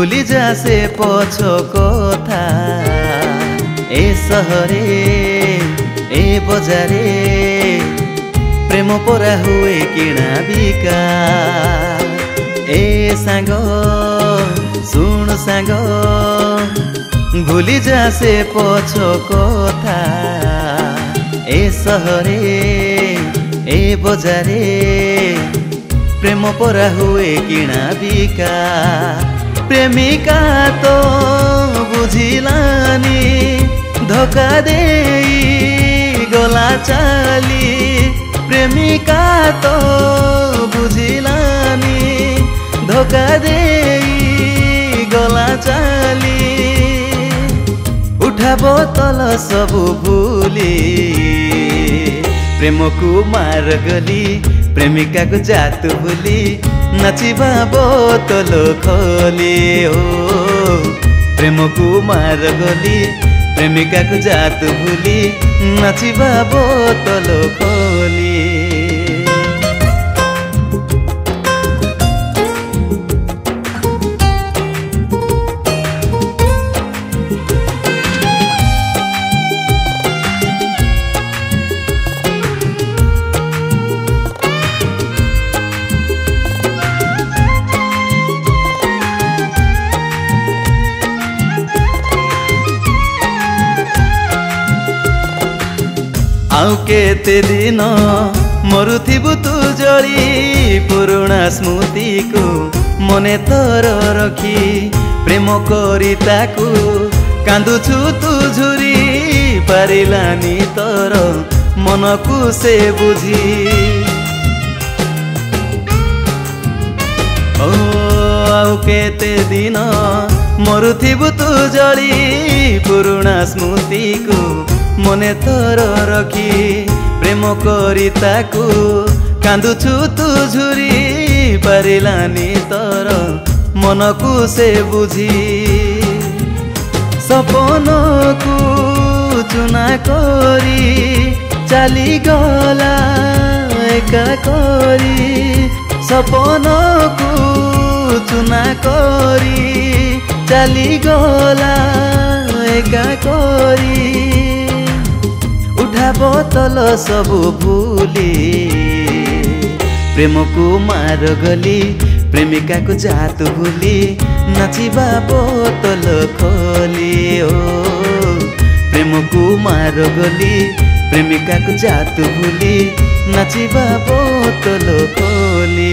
भूली जा से पछ कथा ए सहरे ए बजारे प्रेम परा हुए किणा बिका। ए सांग सुन सांग भूली जा से पछ कथा ए सहरे ए बजारे प्रेम परा हुए किणा बिका। प्रेमिका तो बुझिलानी धोखा दे गला चाली। प्रेमिका तो बुझिलानी धोखा दे गला चाली। उठा बोतल सबु भूली प्रेम को मार गली। प्रेमिका को जातु भूली नाचिबा बोतल खोली। ओ प्रेम को मार गली प्रेमिका को जातु भूली नाचिबा बोतल खोली। आउ केते दिन मरुथिबु तू जली। पुराणा स्मृति को मने तोर रखी प्रेम करी ताकू कांदुछु तू झुरी। पारिलानी तोर मन को से बुझी। ओ आउ केते दिन मरुथिबु तू जली। पुराणा स्मृति को मने तोर रखी प्रेम करी ताकू कांदुछु तू झुरी। पारिलानी तोर मन को से बुझी। सपन को चुना करी चली गला एका करी। सपन को चुना करी चली गला एका करी। उठा बोतल सबु भूली प्रेम को मार गली। प्रेमिका को जातु भूली नाचिबा बोतल खोली। ओ प्रेम को मार गली प्रेमिका को जातु भूली नाचिबा बोतल खोली।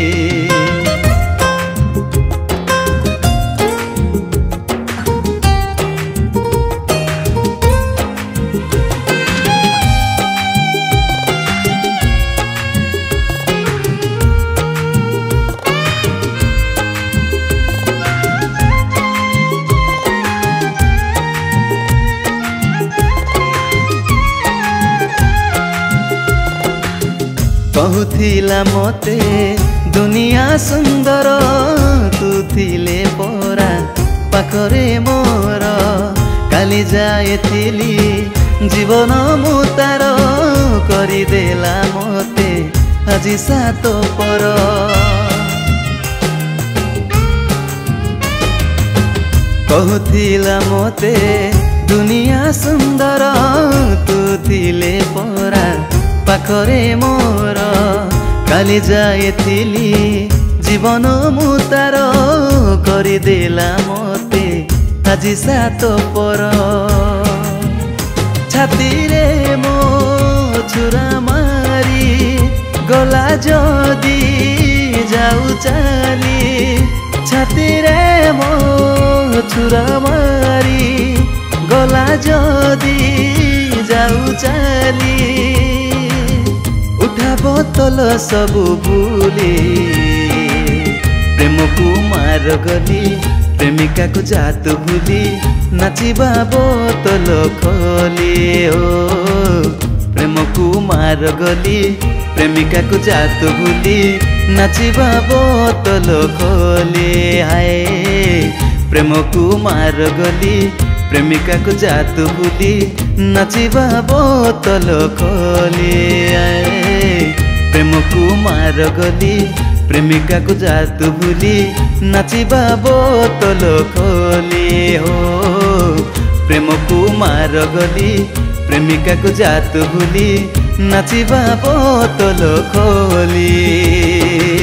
कहूथिला मते दुनिया सुंदर तू थिले परा पाखरे मोर। काली जाएथिली जीवन मुतार करिदेला मते आजी सात पर। कहूथिला मते दुनिया सुंदर तू थिले परा पाखरे मोर। काली जाएथिली जीवन मुतार करिदेला मते आजी सात पर। छाती रे मो छुरा मारी गला जदी जाऊ चाली। छाती रे मो छुरा मारी गला जदी जाऊ चाली। उठा बोतल सबु भूली प्रेम को मार गली। प्रेमिका को जातु भूली नाचिबा बोतल खोली। ओ प्रेम को मार गली प्रेमिका को जातु भूली नाचिबा बोतल खोली। हाय प्रेम को मार गली प्रेमिका को जातु भूली नाचिबा बोतल खोली। प्रेम को मार गली प्रेमिका को जातु भूली नाचिबा बोतल खोली हो प्रेम को मार गली प्रेमिका को जात भूली नाचिबा बोतल खोली।